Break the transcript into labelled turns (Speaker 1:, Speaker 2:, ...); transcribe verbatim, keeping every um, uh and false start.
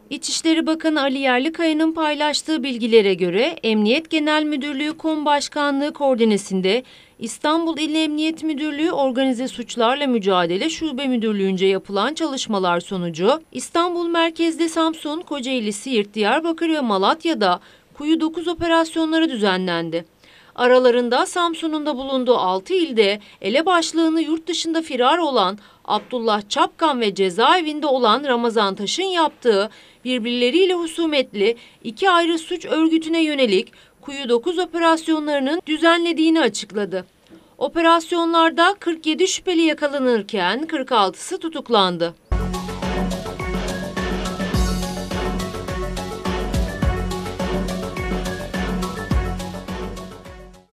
Speaker 1: İçişleri Bakanı Ali Yerlikaya'nın paylaştığı bilgilere göre Emniyet Genel Müdürlüğü Kom Başkanlığı koordinesinde İstanbul İl Emniyet Müdürlüğü Organize Suçlarla Mücadele Şube Müdürlüğü'nce yapılan çalışmalar sonucu İstanbul merkezde Samsun, Kocaeli, Siirt, Diyarbakır ve Malatya'da Kuyu dokuz operasyonları düzenlendi. Aralarında Samsun'un da bulunduğu altı ilde elebaşlığını yurt dışında firar olan Abdullah Çapkan ve cezaevinde olan Ramazan Taş'ın yaptığı birbirleriyle husumetli iki ayrı suç örgütüne yönelik Kuyu dokuz operasyonlarının düzenlediğini açıkladı. Operasyonlarda kırk yedi şüpheli yakalanırken kırk altısı tutuklandı.